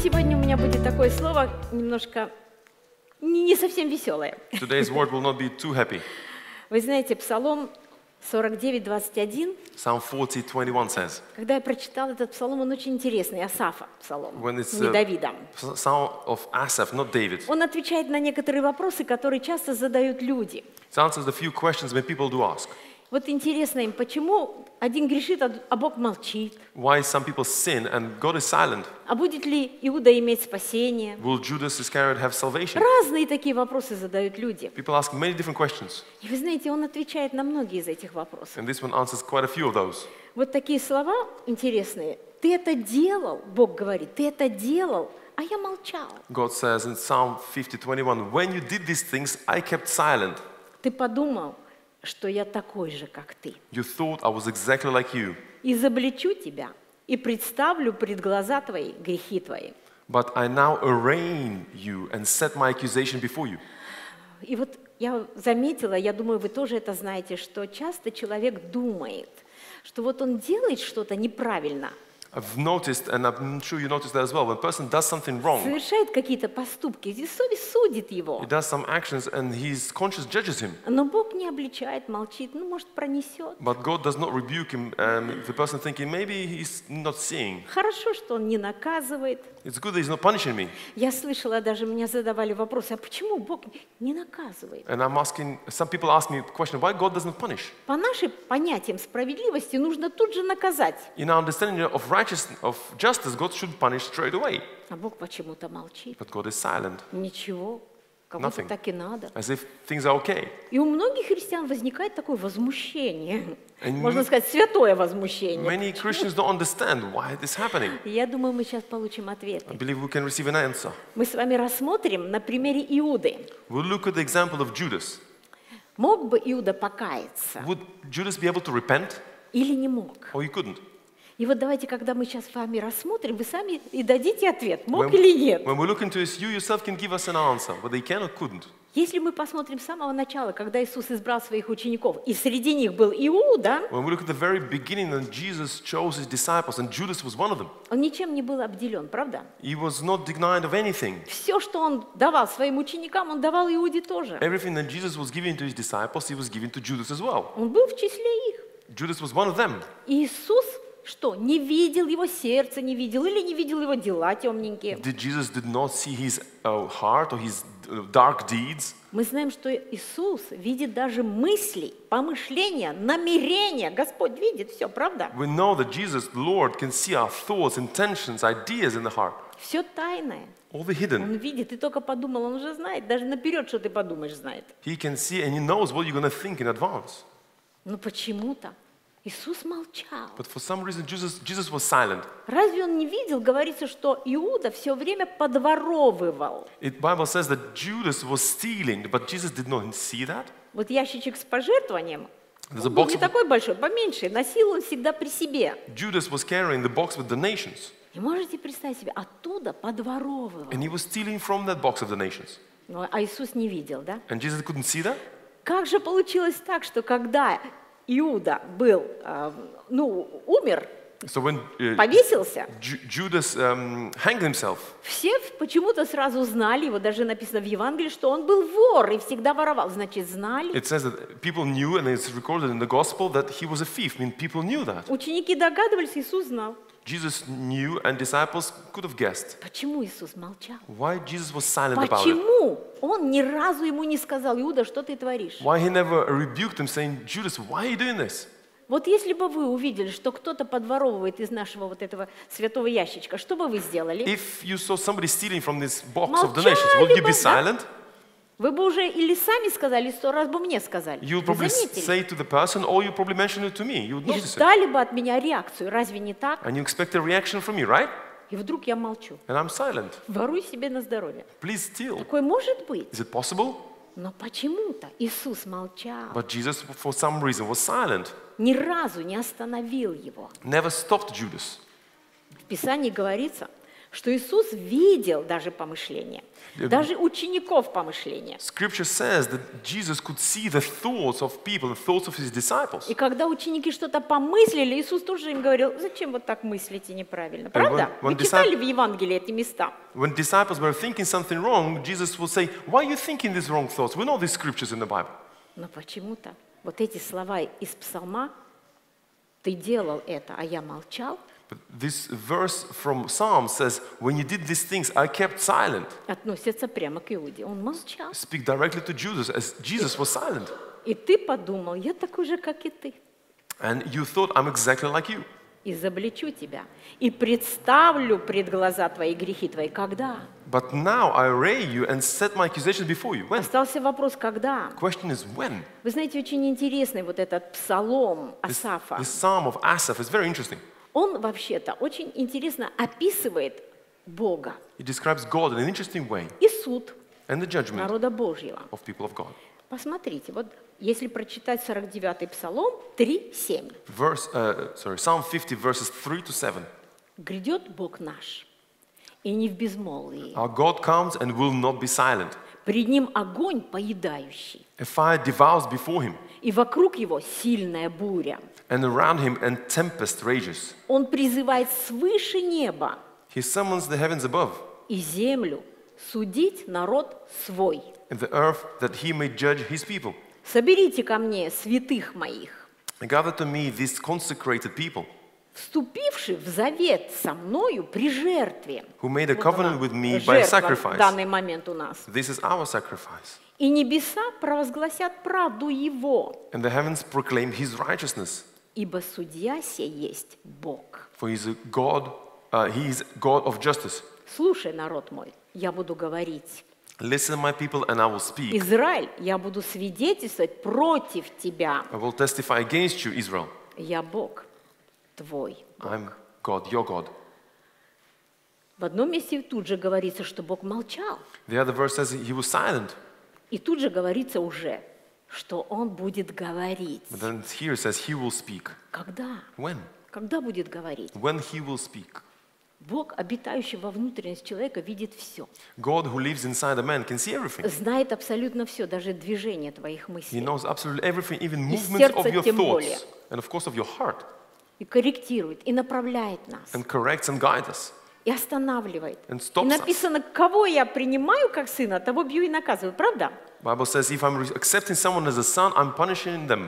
сегодня у меня будет такое слово немножко не совсем веселое. Today's word will not be too happy. Вы знаете, Псалом 49:21. Psalm 40:21 says, Когда я прочитала этот псалом, он очень интересный, Асафа псалом, when it's не Давида. Psalm of Asaph, not David. Он отвечает на некоторые вопросы, которые часто задают люди. It answers the few questions when people do ask. Вот интересно им, почему один грешит, а Бог молчит? Why some people sin and God is silent? А будет ли Иуда иметь спасение? Will Judas Iscariot have salvation? Разные такие вопросы задают люди. People ask many different questions, И вы знаете, он отвечает на многие из этих вопросов. and this one answers quite a few of those. Вот такие слова интересные. Ты это делал, Бог говорит, ты это делал, а я молчал. God says in Psalm 50:21, when you did these things, I kept silent. Ты подумал, что я такой же, как ты. You thought I was exactly like you, Изобличу тебя и представлю пред глаза твои грехи твои. but I now arraign you and set my accusation before you. И вот я заметила, я думаю, вы тоже это знаете, что часто человек думает, что вот он делает что-то неправильно, I've noticed, and I'm sure you noticed that as well, when a person does something wrong, совершает какие-то поступки, и совесть судит его. he does some actions and his conscience judges him. Но Бог не обличает, молчит, ну, может, пронесет. But God does not rebuke him, the person thinking, maybe he's not seeing. Хорошо, что Он не наказывает. It's good that he's not punishing me. Я слышала, даже меня задавали вопрос, а почему Бог не наказывает? And I'm asking, some people ask me the question, why God doesn't punish? По нашим понятиям справедливости нужно тут же наказать. In our understanding of justice, God should punish straight away. А Бог почему-то молчит. But God is silent, Ничего, как будто Nothing. так и надо. as if things are okay. И у многих христиан возникает такое возмущение. And Можно сказать, святое возмущение. Many Christians don't understand why this is happening. И я думаю, мы сейчас получим I ответы. believe we can receive an answer. Мы с вами рассмотрим на примере Иуды. We'll look at the example of Judas. Мог бы Иуда покаяться Would Judas be able to repent, или не мог? or he couldn't? И вот давайте, когда мы сейчас с вами рассмотрим, вы сами и дадите ответ, мог или нет. When we look into this, you yourself can give us an answer, whether he can or couldn't. Если мы посмотрим с самого начала, когда Иисус избрал своих учеников, и среди них был Иуда, When we look at the very beginning, when Jesus chose his disciples, and Judas was one of them, он ничем не был обделен, правда? he was not denied of anything. Все, что он давал своим ученикам, он давал Иуде тоже. Everything that Jesus was giving to his disciples, he was giving to Judas as well. Он был в числе их. Judas was one of them. Иисус что, не видел его сердца, не видел, или не видел его дела темненькие? Jesus did not see his heart or his dark deeds. Мы знаем, что Иисус видит даже мысли, помышления, намерения. Господь видит все, правда? We know that Jesus, the Lord, can see our thoughts, intentions, ideas in the heart. Все тайное. All the hidden. Он видит, ты только подумал, он уже знает, даже наперед, что ты подумаешь, знает. He can see and he knows what you're going to think in advance. Но почему-то Иисус молчал. But for some reason, Jesus was silent. Разве он не видел? Говорится, что Иуда все время подворовывал. The Bible says that Judas was stealing, but Jesus did not see that. Вот ящичек с пожертвованием, There's a он был box не of, такой большой, поменьше, носил он всегда при себе. Judas was carrying the box with donations, И можете представить себе, оттуда подворовывал. and he was stealing from that box of donations. Ну, а Иисус не видел, да? And Jesus couldn't see that? Как же получилось так, что когда Иуда был, умер, So when повесился, Judas hanged himself, все почему-то сразу знали, его даже написано в Евангелии, что он был вор и всегда воровал. Значит, знали. it says that people knew, and it's recorded in the gospel that he was a thief. I mean, people knew that. Ученики догадывались, Иисус знал. Jesus knew, and disciples could have guessed. Почему Иисус молчал? Why Jesus was silent about it? Почему он ни разу ему не сказал: Иуда, что ты творишь? Why he never rebuked him, saying, Judas, why are you doing this? Вот если бы вы увидели, что кто-то подворовывает из нашего вот этого святого ящичка, что бы вы сделали? If you saw somebody stealing from this box of Молчали donations, would you бы, be да? silent? Вы бы уже или сами сказали, 100 раз бы мне сказали. You'll Вы probably заметили? say to the person, or you probably mention it to me. You would И notice it. ждали бы от меня реакцию. Разве не так? And you expect a reaction from me, right? И вдруг я молчу. And I'm silent. Воруй себе на здоровье. Please steal. Такое может быть. Is it possible? Но почему-то Иисус молчал. But Jesus, for some reason, was silent. Ни разу не остановил его. Never stopped Judas. В Писании говорится, что Иисус видел даже помышления, даже учеников помышления. Scripture says that Jesus could see the thoughts of people, the thoughts of his disciples. И когда ученики что-то помыслили, Иисус тоже им говорил: зачем вот так мыслите неправильно? Правда? Вы читали в Евангелии эти места? When disciples were thinking something wrong, Jesus would say, "Why are you thinking these wrong thoughts? We know these scriptures in the Bible." Но почему-то вот эти слова из Псалма: «Ты делал это, а я молчал», But this verse from Psalm says, "When you did these things, I kept silent." относятся прямо к Иуде. Он молчал. Speak directly to Judas, as Jesus was silent. И ты подумал: я такой же, как и ты. And you thought, "I'm exactly like you." Изобличу тебя и представлю пред глаза твои грехи твои. Когда? But now I array you and set my accusations before you. When? Остался вопрос, когда? Question is when. Вы знаете, очень интересный вот этот псалом Асафа. This Psalm of Asaph is very interesting. Он вообще-то очень интересно описывает Бога It describes God in an interesting way и суд and the judgment народа Божьего. of people of God. Посмотрите, вот если прочитать 49-й псалом 3:7. Psalm 50 verses 3 to 7. «Грядет Бог наш, и не в безмолвии, Our God comes and will not be silent. пред Ним огонь поедающий, A fire devours before him, и вокруг Его сильная буря. and around him and tempest rages. Он призывает свыше неба He summons the heavens above и землю судить народ свой. and the earth that he may judge his people. Соберите ко мне святых моих, And gather to me these consecrated people вступивших в завет со мною при жертве». who made a Вот covenant она, with me by жертва в sacrifice. данный момент у нас. This is our sacrifice. «И небеса провозгласят правду Его, And the heavens proclaim his righteousness. ибо судья сей есть Бог». For he is God of justice. Слушай, народ мой, я буду говорить. Listen, my people, and I will speak. Израиль, я буду свидетельствовать против тебя. I will testify against you, Israel. Я Бог твой. I'm God, your God. В одном месте тут же говорится, что Бог молчал. The other verse says he was silent. И тут же говорится уже, что Он будет говорить. But then here it says he will speak. Когда? When? Когда будет говорить? When he will speak. Бог, обитающий во внутренности человека, видит все. God who lives inside a man can see everything. Знает абсолютно все, даже движение твоих He мыслей. knows absolutely everything, even И movements of сердце your тем более. thoughts. And of course of your heart. И корректирует, и направляет нас, And corrects and guides us. и останавливает. And И stops us. написано: кого я принимаю как сына, того бью и наказываю. Правда? Bible says if I'm accepting someone as a son, I'm punishing them.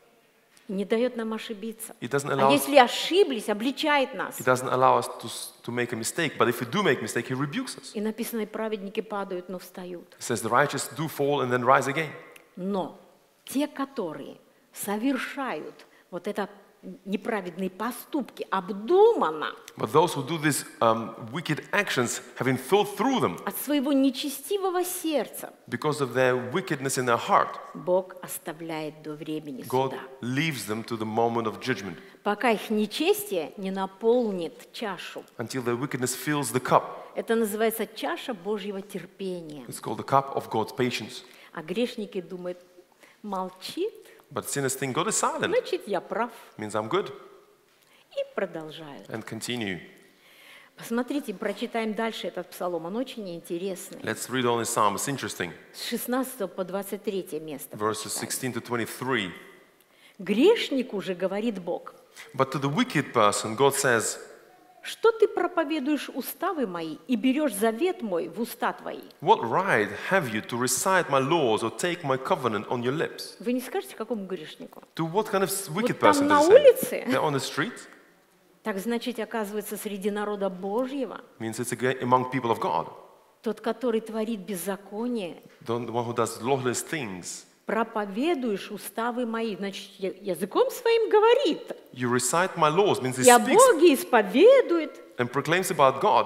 И не дает нам ошибиться. It doesn't А allow us, если ошиблись, обличает нас. it doesn't allow us to make a mistake. But if we do make a mistake, he rebukes us. И написано: и праведники падают, но встают. It says the righteous do fall and then rise again. Но те, которые совершают вот это неправедные поступки обдуманно, But those who do these wicked actions, having thought through them, от своего нечестивого сердца, because of their wickedness in their heart, Бог оставляет до времени God суда, leaves them to the moment of judgment пока их нечестие не наполнит чашу. until their wickedness fills the cup. Это называется чаша Божьего терпения. It's called the cup of God's patience. А грешники думают: молчит, But sinners think God is silent. значит, я прав. Means I'm good. И продолжают. And continue. Посмотрите, прочитаем дальше этот псалом. Он очень интересный. Let's read on this psalm. It's interesting. С 16 по 23 место. Verses прочитаем. 16 to 23. Грешнику же говорит Бог: But to the wicked person, God says, что ты проповедуешь уставы мои и берешь завет мой в уста твои? what right have you to recite my laws or take my covenant on your lips? Вы не скажете, какому грешнику? To what kind of wicked там person на does it улице? say? They're on the street? Так значит, оказывается, среди народа Божьего, Means it's among people of God. тот, который творит беззаконие, The one who does lawless things. проповедуешь уставы мои. Значит, языком своим говорит. You recite my laws, means he И о speaks Боге исповедует. and proclaims about God.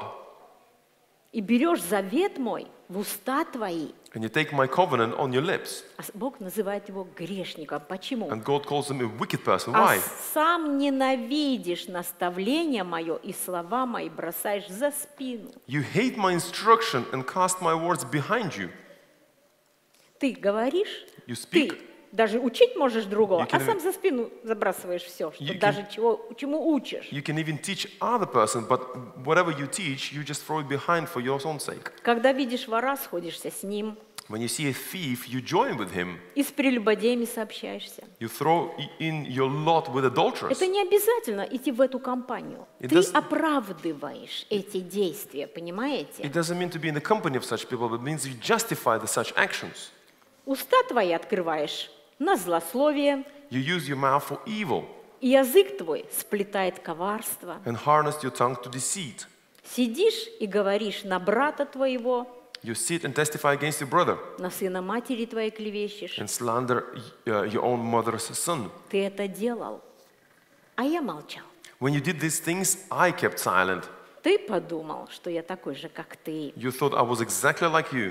И берешь завет мой в уста твои. And you take my covenant on your lips. А Бог называет его грешником. Почему? And God calls him a wicked person. А Why? сам ненавидишь наставление мое и слова мои бросаешь за спину. You hate my instruction and cast my words behind you. Ты говоришь, You ты speak, даже учить можешь другого, You can а сам за спину забрасываешь все, что You даже чему учишь. You can even teach other person, but whatever you teach, you just throw it behind for your own sake. Когда видишь вора, сходишься с ним, When you see a thief, you join with him. и с прелюбодеями сообщаешься. You throw in your lot with adulterers. Это не обязательно идти в эту компанию. It Ты doesn't- оправдываешь эти действия, понимаете? It doesn't mean to be in the company of such people, but it means you justify such actions. Уста твои открываешь на злословие, You use your mouth for evil и язык твой сплетает коварство. and harness your tongue to deceit. Сидишь и говоришь на брата твоего, You sit and testify against your brother на сына матери твоей клевещешь. and slander your own mother's son. Ты это делал, а я молчал. When you did these things, I kept silent. Ты подумал, что я такой же, как ты. You thought I was exactly like you.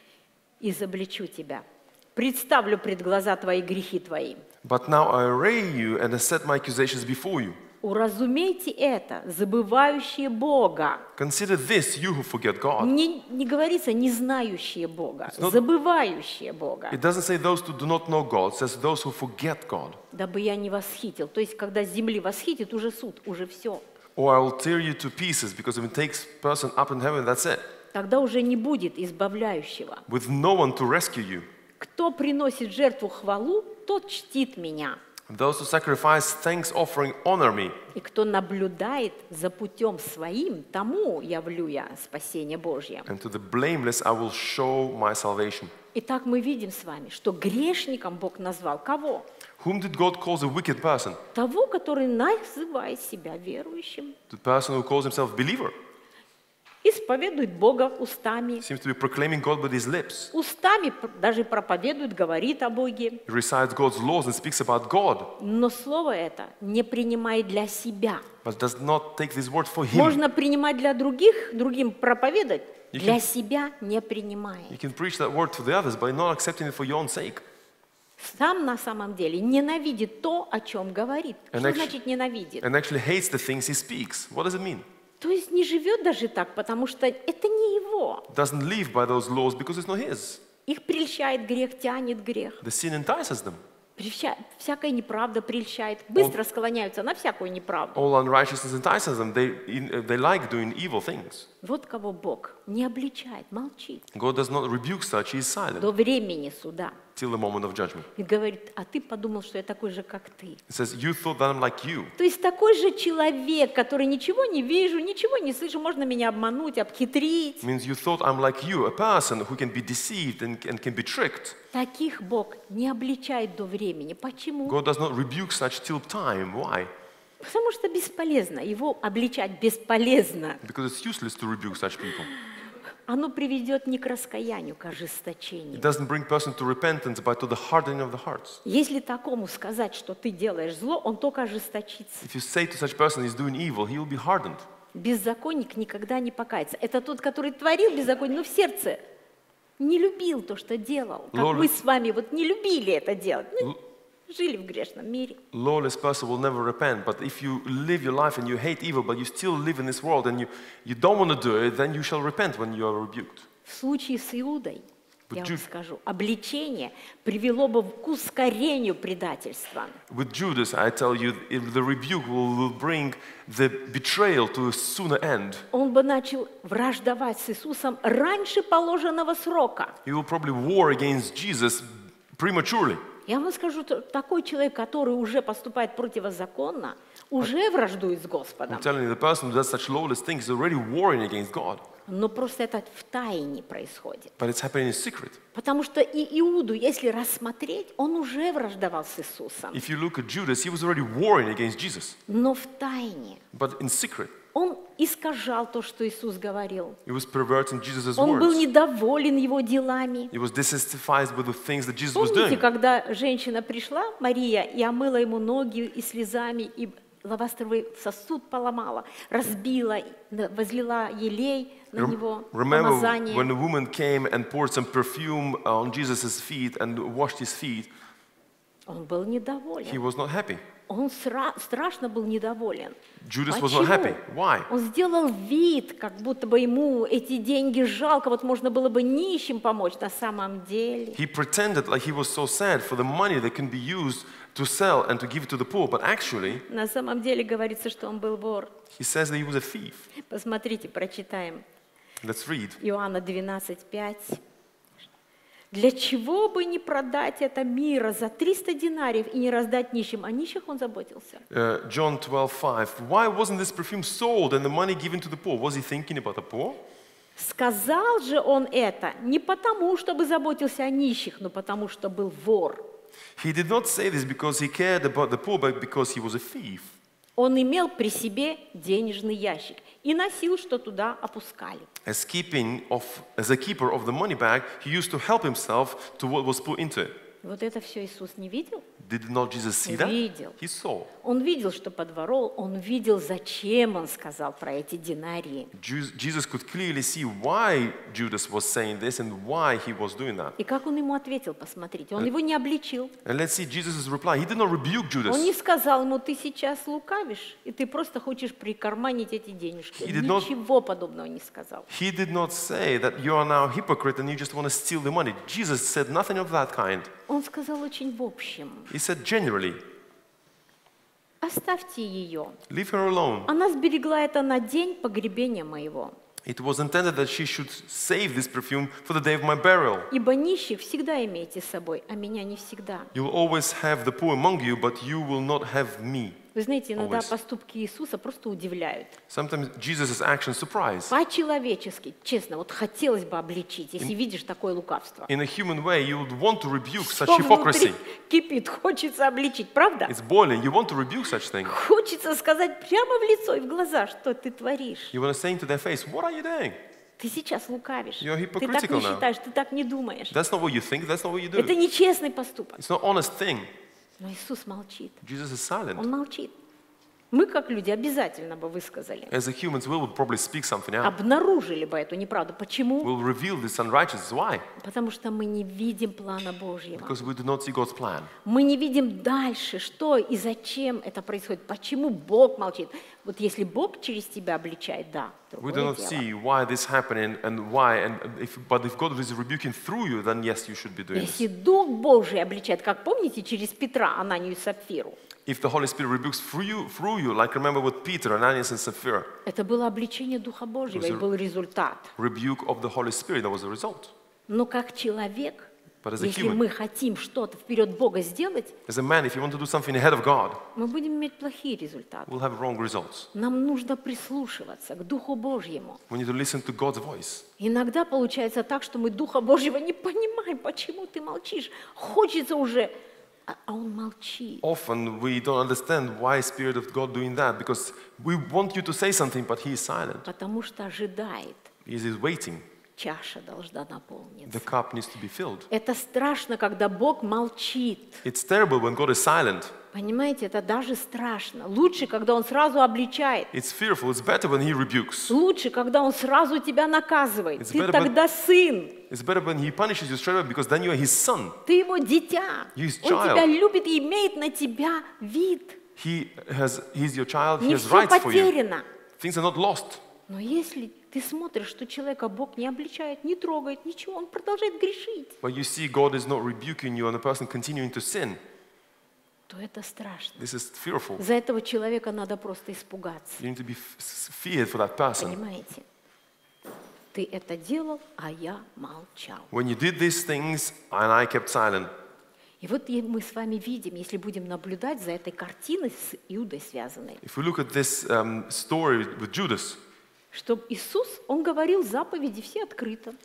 Изобличу тебя. Представлю пред глаза твои грехи твои. But now I array you and I set my accusations before you. Уразумейте это, забывающие Бога. Consider this, you who forget God. Не говорится не знающие Бога, not- забывающие Бога. It doesn't say those who do not know God, it says those who forget God. Дабы я не восхитил. То есть, когда с земли восхитит, уже суд, уже все. Or I will tear you to pieces, because if it takes person up in heaven, that's it. Тогда уже не будет избавляющего. With no one to rescue you. Кто приносит жертву хвалу, тот чтит меня. Those who sacrifice thanks offering honor me. И кто наблюдает за путем своим, тому явлю я спасение Божье. And to the blameless I will show my salvation. Итак, мы видим с вами, что грешником Бог назвал кого? Whom did God call a wicked person? Того, который называет себя верующим. The person who calls himself believer. Исповедует Бога устами. Seems to be proclaiming God with his lips. Устами даже проповедует, говорит о Боге. He recites God's laws and speaks about God, Но слово это не принимает для себя. but does not take this word for him. Можно принимать для других, другим проповедовать, You для can- себя не принимая. You can preach that word to the others, but not accepting it for your own sake. Сам на самом деле ненавидит то, о чем говорит. And Что actu- значит ненавидит? And actually hates the things he speaks. What does it mean? То есть не живет даже так, потому что это не его. Doesn't live by those laws because it's not his. Их прельщает грех, тянет грех. The sin entices them. Всякая неправда прельщает. Быстро склоняются на всякую неправду. All unrighteousness entices them. They like doing evil things. Вот кого Бог не обличает, молчит. God does not rebuke such, he is silent До времени суда. till the moment of judgment. И говорит, а ты подумал, что я такой же, как ты. It says, you thought that I'm like you. То есть такой же человек, который ничего не вижу, ничего не слышу, можно меня обмануть, обхитрить. It means you thought I'm like you, a person who can be deceived and can be tricked. Таких Бог не обличает до времени. Почему? God does not rebuke such till time. Why? Потому что бесполезно. Его обличать бесполезно. Because it's useless to rebuke such people. Оно приведет не к раскаянию, к ожесточению. It doesn't bring person to repentance, but to the hardening of the hearts. Если такому сказать, что ты делаешь зло, он только ожесточится. If you say to such person he's doing evil, he will be hardened. Беззаконник никогда не покается. Это тот, который творил беззаконие, но в сердце не любил то, что делал. Как Лорд- мы с вами вот не любили это делать. Ну, жили в грешном мире. Lawless person will never repent, but if you live your life and you hate evil, but you still live in this world and you don't want to do it, then you shall repent when you are rebuked. В случае с Иудой, But я вам Jude- скажу, обличение привело бы к ускорению предательства. With Judas, I tell you, the rebuke will bring the betrayal to a sooner end. Он бы начал враждовать с Иисусом раньше положенного срока. He will probably war against Jesus prematurely. Я вам скажу, такой человек, который уже поступает противозаконно, уже враждует с Господом. I'm telling you, the person who does such lawless things is already warring against God. Но просто это в тайне происходит. But it's happening in secret. Потому что и Иуду, если рассмотреть, он уже враждовал с Иисусом. If you look at Judas, he was already warring against Jesus, Но в тайне but in secret. он искажал то, что Иисус говорил. He was perverting Jesus' Он был words. недоволен его делами. He was dissatisfied with the things that Jesus was Помните, doing. когда женщина пришла, Мария, и омыла ему ноги и слезами, и лавастровый сосуд поломала, разбила, возлила елей на него, Remember помазание. when the woman came and poured some perfume on Jesus' feet and washed his feet? Он был He недоволен. was not happy. Он страшно был недоволен. Judas was not happy. Why? Он сделал вид, как будто бы ему эти деньги жалко, вот можно было бы нищим помочь. На самом деле He pretended like he was so sad for the money that can be used to sell and to give it to the poor, but actually, говорится, что он был вор. he says that he was a thief. Посмотрите, прочитаем. Let's read. Иоанна 12:5. Для чего бы не продать это мира за 300 динариев и не раздать нищим? О нищих он заботился. John 12:5. Why wasn't this perfume sold and the money given to the poor? Was he thinking about the poor? Сказал же он это не потому, чтобы заботился о нищих, но потому, что был вор. He did not say this because he cared about the poor, but because he was a thief. Он имел при себе денежный ящик и носил, что туда опускали. As a keeper of the money bag, he used to help himself to what was put into it. Вот это все Иисус не видел? Did not Jesus see that? Видел. He saw. Он видел, что подворовал, он видел, зачем он сказал про эти динарии. Jesus could clearly see why Judas was saying this and why he was doing that. И как он ему ответил, посмотрите. Он его не обличил. And let's see Jesus' reply. He did not rebuke Judas. Он не сказал ему, ты сейчас лукавишь, и ты просто хочешь прикарманить эти денежки. Ничего подобного не сказал. He did not say that you are now a hypocrite and you just want to steal the money. Jesus said nothing of that kind. Он сказал очень в общем. He said generally, оставьте ее. leave her alone. Она сберегла это на день погребения моего. It was intended that she should save this perfume for the day of my burial. Ибо нищих всегда имейте с собой, а меня не всегда. You will always have the poor among you, but you will not have me. Вы знаете, иногда Always. поступки Иисуса просто удивляют. Sometimes Jesus' actions surprise. По-человечески, честно, вот хотелось бы обличить, если видишь такое лукавство. In a human way, you would want to rebuke such Что внутри hypocrisy. кипит, хочется обличить, правда? It's boiling. You want to rebuke such things. Хочется сказать прямо в лицо и в глаза, что ты творишь. You want to say into their face, what are you doing? Ты сейчас лукавишь. You're Ты так hypocritical не now. считаешь, ты так не думаешь. That's not what you think. That's not what you do. Это нечестный поступок. It's not an honest thing. Но Иисус молчит. Jesus is silent. Он молчит. Мы, как люди, обязательно бы высказали. As a humans, we will probably speak something out. Обнаружили бы эту неправду. Почему? We'll reveal this unrighteousness. Why? Потому что мы не видим плана Божьего. Because we do not see God's plan. Мы не видим дальше, что и зачем это происходит. Почему Бог молчит? Вот если Бог через тебя обличает, да, We do другое not дело. see why this happening and why. But if God is rebuking through you, then yes, you should be doing Если this. Дух Божий обличает, как помните, через Петра, Ананию и Сапфиру, If the Holy Spirit rebukes through you, like remember with Peter, Ananias, and Sapphira, это было обличение Духа Божьего, и был результат. rebuke of the Holy Spirit, that was the result. Но как человек, But as a если human, мы хотим что-то вперед Бога сделать, as a man, if you want to do something ahead of God, мы будем иметь плохие результаты. we'll have wrong results. Нам нужно прислушиваться к Духу Божьему. We need to listen to God's voice. Иногда получается так, что мы Духа Божьего не понимаем, почему ты молчишь. Хочется уже, а Он молчит. Often we don't understand why Spirit of God doing that, because we want you to say something, but He is silent. Потому что ожидает. He is waiting. Чаша должна наполниться. The cup needs to be filled. Это страшно, когда Бог молчит. It's terrible when God is silent. Понимаете, это даже страшно. Лучше, когда Он сразу обличает. It's fearful. It's better when He rebukes. Лучше, когда Он сразу тебя наказывает. It's Ты better тогда сын. It's better when He punishes you straight away, because then you are His son. Ты его дитя. His Он child. тебя любит и имеет на тебя вид. He's your child. He Не has все rights for you. потеряно. Things are not lost. Но если ты смотришь, что человека Бог не обличает, не трогает, ничего, он продолжает грешить, But you see God is not rebuking you and the person continuing to sin. то это страшно. This is fearful. За этого человека надо просто испугаться. You need to be feared for that person. Понимаете? Ты это делал, а я молчал. When you did these things and I kept silent. И вот мы с вами видим, если будем наблюдать за этой картиной с Иудой связанной, If we look at this story with Judas, что Иисус, Он говорил заповеди все открыто.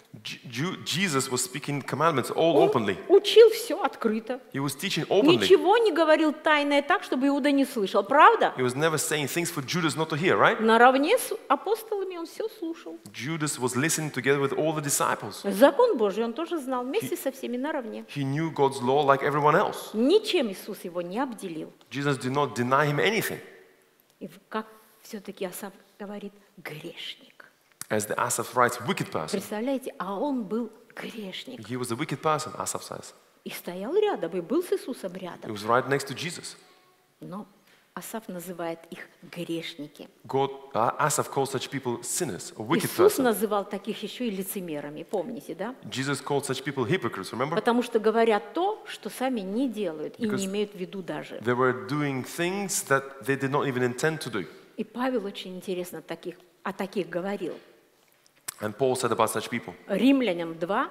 Jesus was speaking commandments all Он openly. учил все открыто. He was teaching openly. Ничего не говорил тайное так, чтобы Иуда не слышал. Правда? He was never saying things for Judas not to hear, right? Наравне с апостолами он все слушал. Judas was listening together with all the disciples. Закон Божий он тоже знал вместе со всеми наравне. He knew God's law like everyone else. Ничем Иисус его не обделил. Jesus did not deny him anything. И как все-таки Асаф говорит, грешник. As the Asaph writes, wicked person. Представляете, а он был грешник. He was a wicked person, Asaph says. И стоял рядом, и был с Иисусом He рядом. was right next to Jesus. Но Асаф называет их грешники. Asaph calls such people sinners, a wicked Иисус person. называл таких еще и лицемерами, помните, да? Jesus called such people hypocrites, remember? Потому что говорят то, что сами не делают и Because не имеют в виду даже. They were doing things that they did not even intend to do. И Павел очень интересно о таких говорил. And Paul said about such people, Римлянам 2,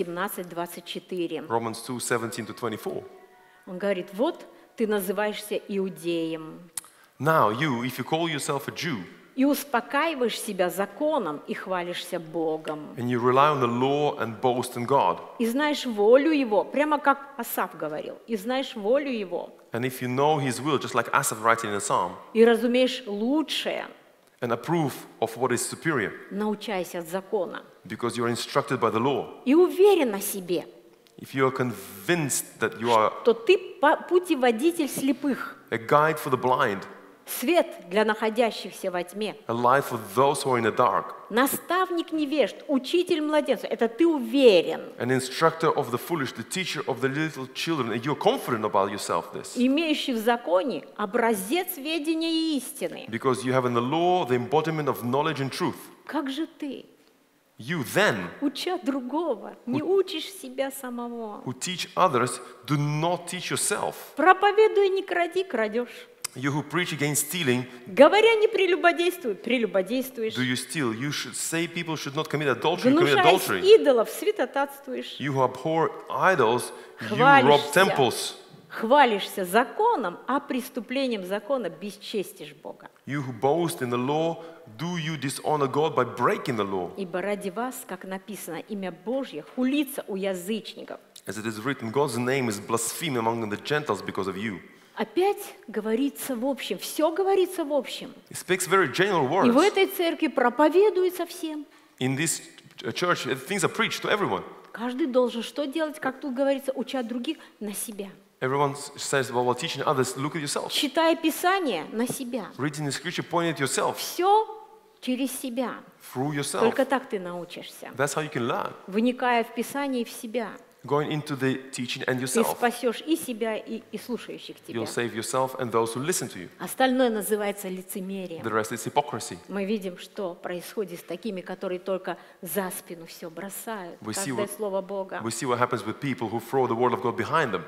17-24. Romans 2:17-24. Он говорит, вот ты называешься иудеем Now you, if you call yourself a Jew, и успокаиваешь себя законом и хвалишься Богом. and you rely on the law and boast in God, И знаешь волю Его, прямо как Асаф говорил, и знаешь волю Его, and if you know His will, just like Asaph writing in a psalm, и разумеешь лучшее, and approve of what is superior, научайся от закона, because you are instructed by the law, и уверен о себе, if you are convinced that you are то ты путеводитель слепых, a guide for the blind, свет для находящихся во тьме, a light for those who are in the dark, наставник невежд, учитель младенцев. Это ты уверен, an instructor of the foolish, the teacher of the little children, and you're confident about yourself this. имеющий в законе образец ведения и истины. Because you have in the law the embodiment of knowledge and truth. Как же ты, You then, уча другого, не учишь себя самого? who teach others, do not teach yourself. Проповедуй, не кради, крадешь. You who preach against stealing, Говоря, не прелюбодействуй, прелюбодействуешь. do you steal? You should say people should not commit adultery, you commit Гнушаясь adultery. идолов, святотатствуешь. You who abhor idols, you Хвалишься. rob temples. Хвалишься законом, а преступлением закона бесчестишь Бога. You who boast in the law, do you dishonor God by breaking the law? Ибо ради вас, как написано, имя Божье хулится у язычников. As it is written, God's name is blasphemed among the Gentiles because of you. Опять говорится в общем, все говорится в общем. It speaks very general И в words. этой церкви проповедуется всем. In this church, things are preached to everyone. Каждый должен что делать, как тут говорится, уча других на себя. Everyone says, well, while teaching others, look at yourself. Читая Писание на себя. Reading the scripture, point at yourself, Все через себя. through yourself. Только так ты научишься. That's how you can learn. Вникая в Писание и в себя. Going into the teaching and Ты yourself. спасешь и себя, и слушающих тебя. You'll save yourself and those who listen to you. Остальное называется лицемерием. The rest is hypocrisy. Мы видим, что происходит с такими, которые только за спину все бросают. We see Каждое what- слово Бога. We see what happens with people who throw the word of God behind them.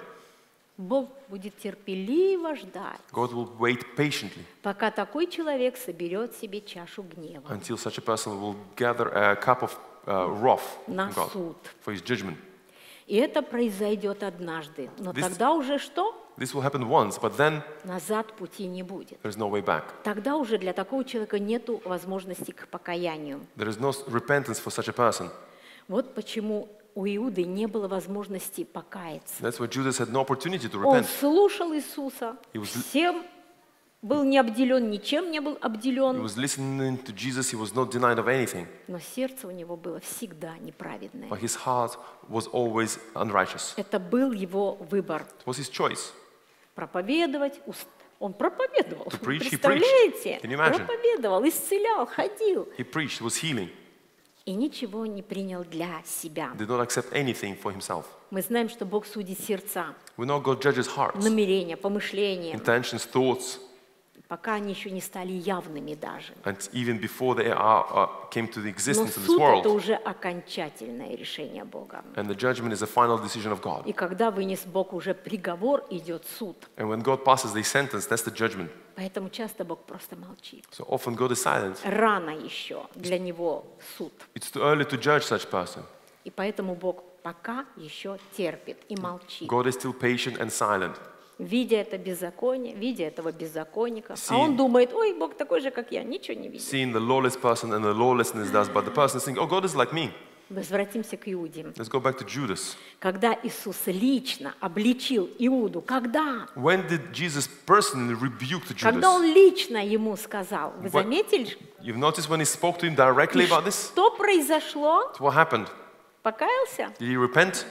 Бог будет терпеливо ждать, God will wait patiently пока такой человек соберет себе чашу гнева until such a person will gather a cup of wrath на from God суд. for his judgment. И это произойдет однажды. Но This- тогда уже что? This will happen once, but then Назад пути не будет. there's no way back. Тогда уже для такого человека нет возможности к покаянию. There is no repentance for such a person. Вот почему у Иуды не было возможности покаяться. That's why Judas had no opportunity to Он repent. слушал Иисуса, He was- всем был не обделен, ничем не был He обделен, was listening to Jesus, he was not denied of anything, но сердце у него было всегда неправедное. but his heart was always unrighteous. Это был его выбор. It was his choice. Проповедовать, он проповедовал. To preach, he Представляете? preached. Can you imagine? Проповедовал, исцелял, ходил. He preached, was healing, И ничего не принял для себя. did not accept anything for himself. Мы знаем, что Бог судит сердца, We know God judges hearts, намерения, помышления, intentions, thoughts, пока они еще не стали явными даже. and even before they came to the Но existence in this суд — это world. уже окончательное решение Бога. And the judgment is a final decision of God. И когда вынес Бог уже приговор, идет суд. And when God passes the sentence, that's the judgment. Поэтому часто Бог просто молчит. So often God is silent. Рано еще для него суд. It's too early to judge such person. И поэтому Бог пока еще терпит и молчит. God is still patient and silent. Видя это беззаконие, видя этого беззаконника, а See- он думает, ой, Бог такой же, как я, ничего не видит. Seeing the lawless person and the lawlessness does, but the person is thinking, oh, God is like me. Возвратимся к Иуде. Let's go back to Judas. Когда Иисус лично обличил Иуду, когда? When did Jesus personally rebuke the Когда Он Judas? лично ему сказал. Вы What- заметили? You've noticed when he spoke to him directly И about this? что произошло? What happened? Покаялся? Did he repent?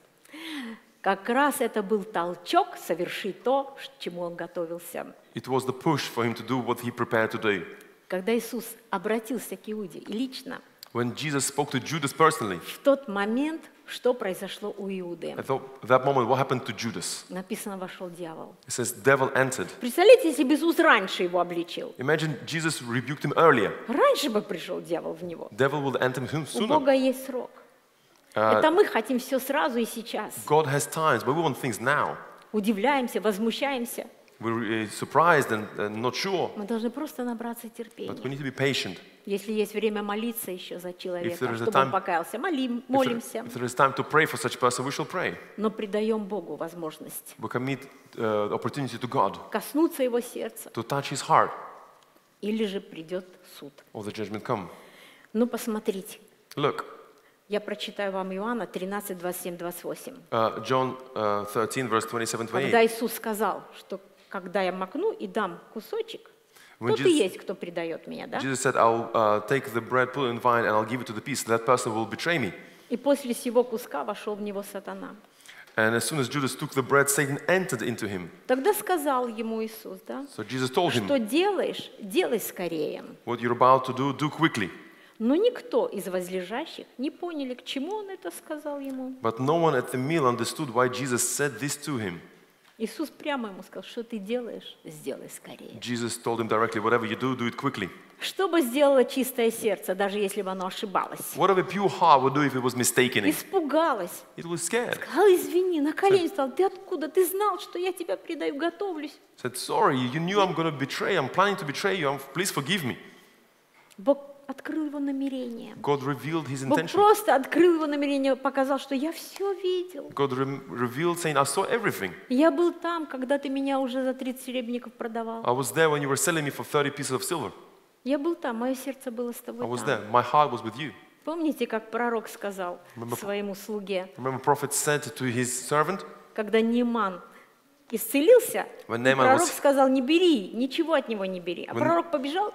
Как раз это был толчок совершить то, к чему он готовился. It was the push for him to do what he prepared to do. Когда Иисус обратился к Иуде и лично, When Jesus spoke to Judas personally, в тот момент Что произошло у Иуды? At that moment, what happened to Judas? Написано, вошел дьявол. It says, devil entered. Представляете, если бы Иисус раньше его обличил? Imagine Jesus rebuked him earlier. Раньше бы пришел дьявол в него. Devil will enter him У sooner. Бога есть срок. Это мы хотим все сразу и сейчас. God has times, but we want things now. Удивляемся, возмущаемся. We're surprised and not sure, Мы должны просто набраться but we терпения. need to be patient. Если есть время молиться еще за If человека, there is a чтобы он time- покаялся, If молимся, there is time to pray for such a person, we shall pray. но придаем Богу возможность We commit opportunity to God коснуться его сердца, to touch his heart, или же придет суд. or the judgment come. Ну, посмотрите. Look, Я прочитаю вам Иоанна 13, 27, 28. John 13, verse 27-28. Когда Иисус сказал, что когда я макну и дам кусочек, When тот и Jesus- есть, кто предает меня, да? Jesus said, I'll take the bread, put it in wine, and I'll give it to the piece. That person will betray me. И после сего куска вошел в него сатана. And as soon as Judas took the bread, Satan entered into him. Тогда сказал ему Иисус, да? So Jesus told him, Что делаешь, делай скорее. what you're about to do quickly. Но никто из возлежащих не поняли, к чему он это сказал ему. But no one at the meal understood why Jesus said this to him. Иисус прямо ему сказал, что ты делаешь, сделай скорее. Jesus told him directly, whatever you do it quickly. Что бы сделало чистое сердце, даже если бы оно ошибалось? Whatever pure heart would do if it was mistaken. Испугалось. It was scared. Сказал, извини, на колени стал. Ты откуда? Ты знал, что я тебя предаю, готовлюсь. Said, sorry, you knew I'm going to betray. I'm planning to betray you. Please forgive me. Бог открыл его намерение. God revealed his Бог intention. просто открыл его намерение, показал, что я все видел. God revealed, saying, I saw everything. Я был там, когда ты меня уже за 30 серебряников продавал. I was there when you were selling me for 30 pieces of silver. Я был там, мое сердце было с I тобой was там. there. My heart was with you. Помните, как пророк сказал своему слуге, Remember, prophet said to his servant, когда Нейман исцелился, When и Naaman пророк was- сказал, не бери, ничего от него не бери. А When- пророк побежал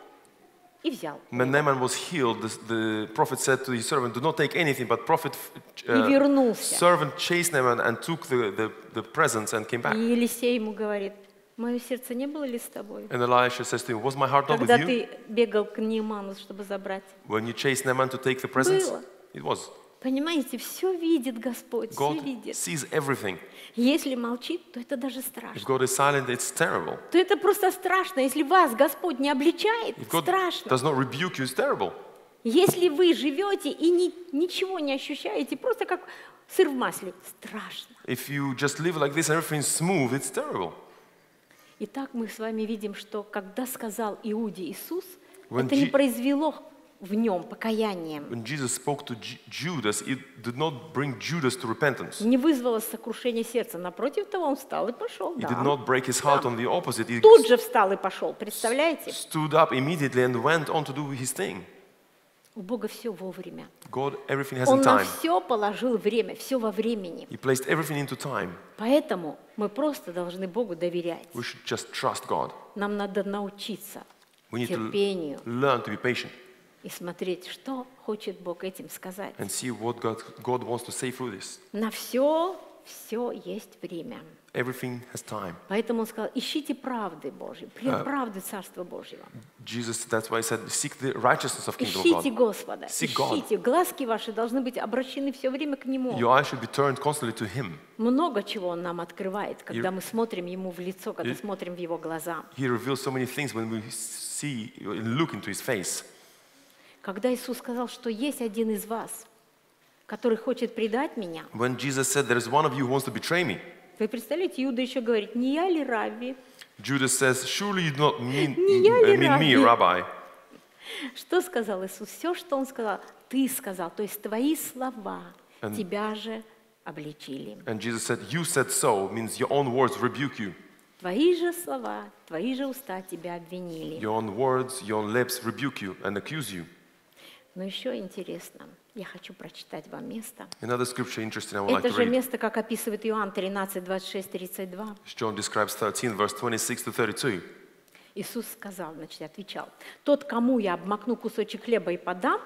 и взял. when Naaman was healed, the prophet said to his servant, do not take anything, but prophet И вернулся. servant chased Naaman and took the presents and came back. И Елисей ему говорит, мое сердце не было ли с тобой? And Elisha says to him, was my heart not with Когда you? ты бегал к Нейману, чтобы забрать. When you chased Naaman to take the presents? Было. It was. Понимаете, все видит Господь, все God видит. sees everything. Если молчит, то это даже If страшно. God is silent, it's terrible. То это просто страшно. Если вас Господь не обличает, If God страшно. does not rebuke you, it's terrible. Если вы живете и ничего не ощущаете, просто как сыр в масле, страшно. If you just live like this and everything's smooth, it's terrible. Итак, мы с вами видим, что когда сказал Иуде Иисус, When это не Je- произвело в нем покаяния, When Jesus spoke to Judas, it did not bring Judas to repentance. не вызвало сокрушения сердца. Напротив того, он встал и пошел. It Да. did not break his heart on the opposite. He Тут же встал и пошел. Представляете? stood up immediately and went on to do his thing. У Бога все вовремя. God, everything has Он in на time. все положил время, все во времени. He placed everything into time. Поэтому мы просто должны Богу доверять. We should just trust God. Нам надо научиться We need to терпению learn to be patient и смотреть, что хочет Бог этим сказать. and see what God wants to say through this. На все есть время. Everything has time. Поэтому он сказал, ищите правды Божьей, правды Царства Божьего. Jesus, that's why he said, seek the righteousness of kingdom of Ищите God. Господа, Seek God. ищите. Глазки ваши должны быть обращены все время к Нему. Your eyes should be turned constantly to Him. Много чего Он нам открывает, когда мы смотрим Ему в лицо, когда смотрим в Его глаза. He reveals so many things when we see and look into His face. Когда Иисус сказал, что есть один из вас, который хочет предать Меня, When Jesus said, there is one of you who wants to betray me, вы представляете, Иуда еще говорит, не я ли Равви? Judas says, surely you do not mean я ли me, Rabbi? Rabbi. Что сказал Иисус? Все, что Он сказал, ты сказал, то есть твои слова And- тебя же обличили. And Jesus said, you said so, means your own words rebuke you. Твои же слова, твои же уста тебя обвинили. Your own words, your own lips rebuke you and accuse you. Но еще интересно, я хочу прочитать вам место. Another scripture interesting I would like Это to же read. место, как описывает Иоанн 13, 26, 32. John describes 13, verse 26 to 32. Иисус сказал, значит, отвечал, тот, кому я обмакну кусочек хлеба и подам,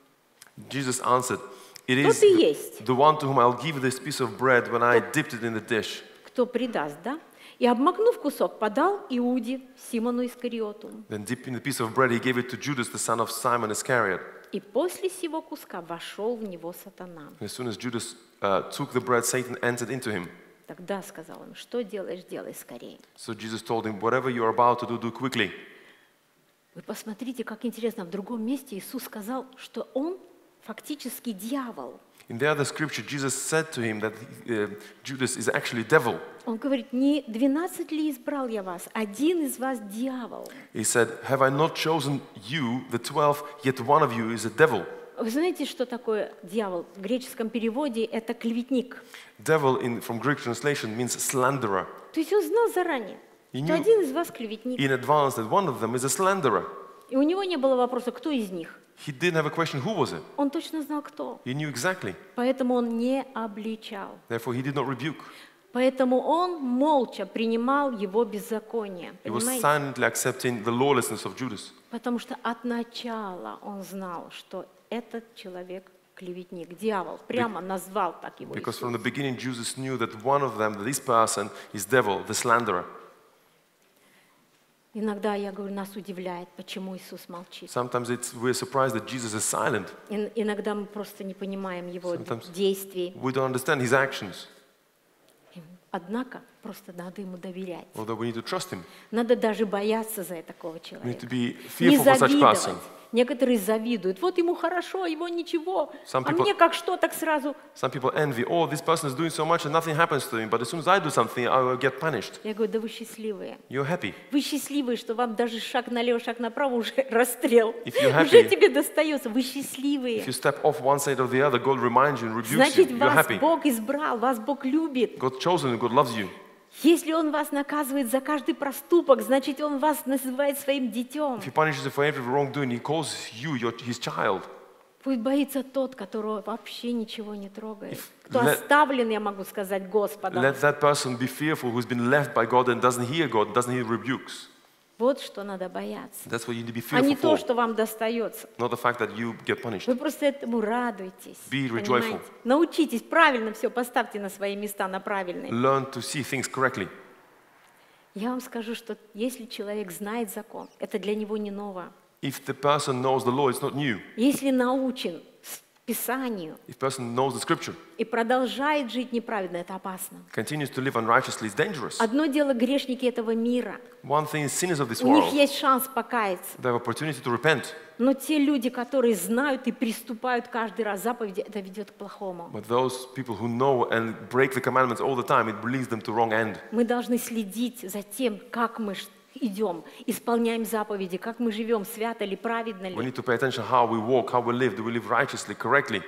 Jesus answered, it тот is и есть, the one to whom I'll give this piece of bread when I dipped it in the dish. кто предаст, да? И, обмакнув кусок, подал Иуде, Симону Искариоту. Then dipping the piece of bread, he gave it to Judas, the son of Simon Iscariot. И после сего куска вошел в него сатана. And as soon as Judas took the bread, Satan entered into him. Тогда сказал он, что делаешь, делай скорее. So Jesus told him, whatever you are about to do, do quickly. Вы посмотрите, как интересно, в другом месте Иисус сказал, что он фактически дьявол. In the other scripture, Jesus said to him that Judas is actually devil. Он говорит, не 12 ли избрал я вас, один из вас дьявол. He said, have I not chosen you, the 12, yet one of you is a devil. Вы знаете, что такое дьявол? В греческом переводе это клеветник. Devil from Greek translation means slanderer. То есть он знал заранее, He что knew один из вас клеветник. in advance that one of them is a slanderer. И у него не было вопроса, кто из них. He didn't have a question, who was it? Он точно знал, кто. He knew exactly. Поэтому он не обличал. Therefore, he did not rebuke. Поэтому он молча принимал его беззаконие. He was Понимаете? silently accepting the lawlessness of Judas. Потому что от начала он знал, что этот человек клеветник, дьявол. Прямо назвал так его Because Иисус. from the beginning, Jesus knew that one of them, that this person, is devil, the slanderer. Иногда, я говорю, нас удивляет, почему Иисус молчит. Sometimes we're surprised that Jesus is silent. Иногда мы просто не понимаем его Sometimes действий. we don't understand his actions, Однако просто надо ему доверять. although we need to trust him. Надо даже бояться за такого We need человека. to be Не fearful for such завидовать. person. Некоторые завидуют. Вот ему хорошо, его ничего. Some А people- мне как что, так сразу. Some people envy, oh, this person is doing so much and nothing happens to him, but as soon as I do something, I will get punished. Я говорю, да вы счастливые. You're happy. Вы счастливые, что вам даже шаг налево, шаг направо уже расстрел. If you're happy- Уже тебе достается. Вы If счастливые. you step off one side or the other, God reminds you and rebukes you. Значит, You're вас happy. Бог избрал, вас Бог любит. God chosen you, God loves you. Если Он вас наказывает за каждый проступок, значит, Он вас называет своим детем. If he punishes you for every wrongdoing, he calls you his child. Пусть боится тот, которого вообще ничего не трогает. Кто let- оставлен, я могу сказать, Господом. Let that person be fearful who's been left by God and doesn't hear God, doesn't hear rebukes. Вот что надо бояться. That's what you need to be А не fearful то, for, что вам достается. not the fact that you get punished. Вы просто этому радуйтесь. Be rejoiceful. Понимаете? Научитесь правильно все, поставьте на свои места, на правильные. Learn to see things correctly. Я вам скажу, что если человек знает закон, это для него не ново. If the person knows the law, it's not new. Если научен Писанию If the person knows the scripture, и продолжает жить неправедно, это опасно. continues to live unrighteously, it's dangerous. Одно дело грешники этого мира. One thing is sinners of this У них world, есть шанс покаяться. they have opportunity to repent. Но те люди, которые знают и приступают каждый раз заповеди, это ведет к плохому. But those people who know and break the commandments all the time, it leads them to wrong end. Мы должны следить за тем, как мы идем, исполняем заповеди, как мы живем, свято ли, праведно We ли. need to pay attention how we walk, how we live. Do we live righteously, correctly?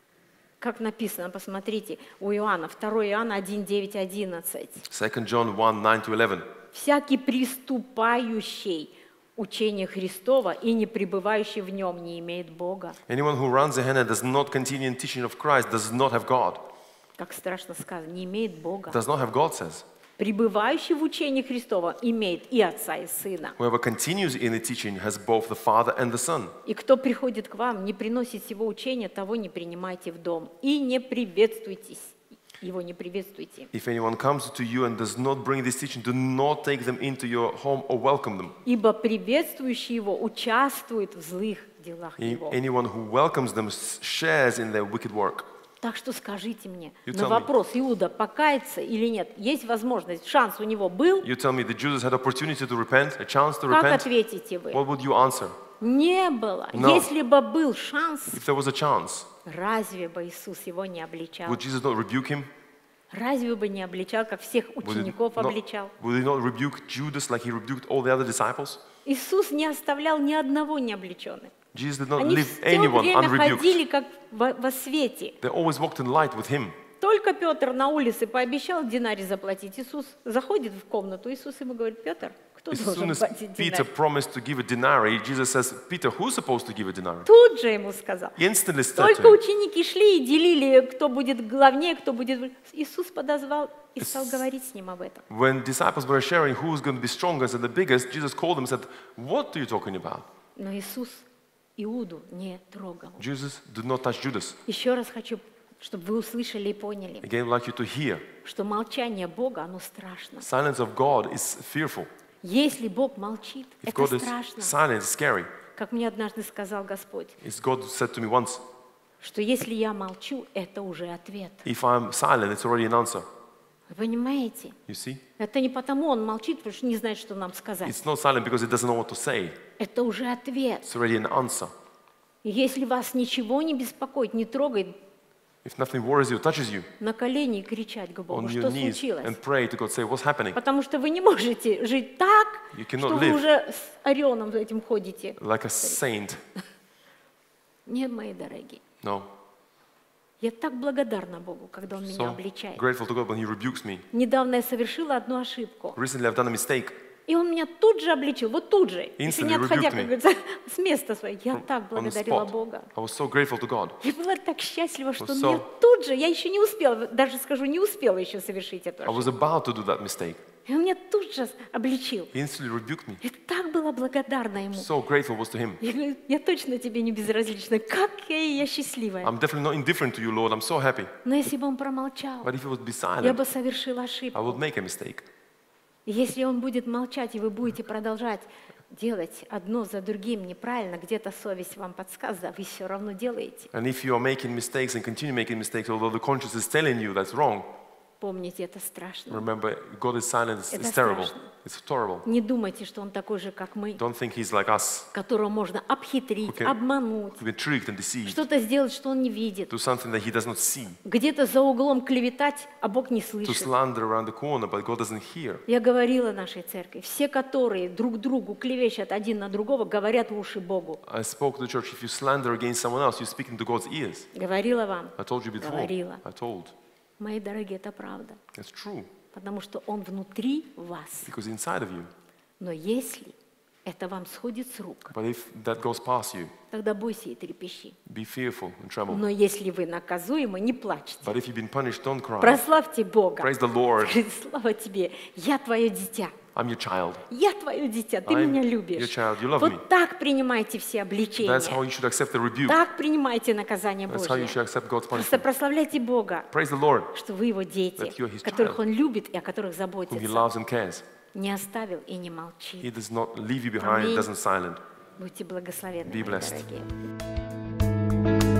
Как написано, посмотрите, у Иоанна, 2 Иоанна 1, 9, 11. 2 John 1, 9-11. «Всякий приступающий учение Христова и не пребывающий в нем не имеет Бога». Anyone who runs ahead and does not continue in teaching of Christ does not have God. Как страшно сказано, не имеет Бога. Does not have God, says. Пребывающий в учении Христова имеет и Отца, и Сына. Whoever continues in the teaching has both the Father and the Son. И кто приходит к вам, не приносит сего учения, того не принимайте в дом. И не приветствуйтесь. Его не приветствуйте. If anyone comes to you and does not bring this teaching, do not take them into your home or welcome them. Ибо приветствующий его участвует в злых делах его. Anyone who welcomes them shares in their wicked work. Так что скажите мне, You на tell me. вопрос, Иуда покаяться или нет, есть возможность, шанс у него был, You tell me that Judas had opportunity to repent, a chance to как repent. ответите вы? What would you answer? Не было. No. Если бы был шанс, If there was a chance, разве бы Иисус его не обличал? would Jesus not rebuke him? Разве бы не обличал, как всех учеников обличал? Would he not rebuke Judas like he rebuked all the other disciples? Иисус не оставлял ни одного необличенного. Jesus did not Они leave все anyone время unrebuked. ходили как во свете. They always walked in light with him. Только Петр на улице пообещал динарий заплатить. Иисус заходит в комнату, Иисус ему говорит: Петр, кто As soon должен as платить Peter динарий? promised to give a denarii, Jesus says, Peter, who's supposed to give a denarii? Тут же ему сказал. He instantly said Только to him. ученики шли и делили, кто будет главнее, кто будет... Иисус подозвал и стал говорить с ним об этом. When disciples were sharing who's going to be strongest and the biggest, Jesus called them and said, what are you talking about? Но Иисус Иуду не трогал. Jesus did not touch Judas. Еще раз хочу чтобы вы услышали и поняли, Again, I'd like you to hear. что молчание Бога, оно страшно. Silence of God is fearful. Если Бог молчит, If это God is страшно. silent, it's scary. Как мне однажды сказал Господь, It's God said to me once, что если я молчу, это уже ответ. if I'm silent, it's already an answer. Вы понимаете? You see? Это не потому он молчит, потому что не знает, что нам сказать. It's not silent because it doesn't know what to say. Это уже ответ. It's already an answer. И если вас ничего не беспокоит, не трогает, If nothing worries you, touches you, на колени и кричать к Богу, on что your knees случилось. and pray to God, say, what's happening? Потому что вы не можете жить так, You cannot что вы live. уже с орионом этим ходите. Like a saint. Нет, мои дорогие. No. Я так благодарна Богу, когда Он меня So обличает. grateful to God when He rebukes me. Недавно я совершила одну ошибку. Recently I've done a mistake. И Он меня тут же обличил, вот тут же, еще не Instantly отходя, rebuked как me. говорится, с места своего. Я так On the благодарила spot. Бога. I was so grateful to God. Я была так счастлива, что Он so- меня тут же, я еще не успела, даже скажу, не успела еще совершить эту I ошибку. was about to do that mistake. И Он меня тут же обличил. He instantly rebuked me. Я так была благодарна Ему. So grateful was to Him. Я говорю, я точно тебе не безразлична. Какая я счастливая. I'm definitely not indifferent to you, Lord. I'm so happy. Но если бы Он промолчал, But if He would be я silent, бы совершила I ошибку. would make a mistake. И если Он будет молчать, и вы будете продолжать делать одно за другим неправильно, где-то совесть вам подсказывает, а вы все равно делаете. And if you are making mistakes and continue making mistakes, although the conscience is telling you that's wrong, Помните, это страшно. remember, God is silent. It's Это terrible. страшно. It's horrible. Не думайте, что Он такой же, как мы, Don't think He's like us, которого можно обхитрить, Okay. обмануть, to be tricked and deceived, что-то сделать, что Он не видит, do something that He does not see, где-то за углом клеветать, а Бог не to слышит. slander around the corner, but God doesn't hear. Я говорила нашей церкви, все, которые друг другу клевещут один на другого, говорят в уши Богу. I spoke to the church, if you slander against someone else, you're speaking to God's ears. Говорила вам, I told you before. Говорила. I told. мои дорогие, это правда, It's true, потому что Он внутри вас. because inside of you. Но если это вам сходит с рук, But if that goes past you, тогда бойся и трепещи. be fearful and tremble. Но если вы наказуемы, не плачьте. But if you've been punished, don't cry. Прославьте Бога. Praise the Lord. Скажите, слава тебе, я твое дитя. I'm your child. Я твое дитя, ты I'm меня your любишь. child. You love me. Вот так принимайте все обличения. That's how you should accept the rebuke. Так принимайте наказание That's how you Божье. should accept God's Просто punishment. прославляйте Бога, Praise the Lord, что вы Его дети, That you're His которых child. Он любит и о которых whom He заботится. loves and cares. Не оставил и не He молчит. does not leave you behind, Аминь. doesn't silent. Будьте благословенны, Be мои blessed. дорогие.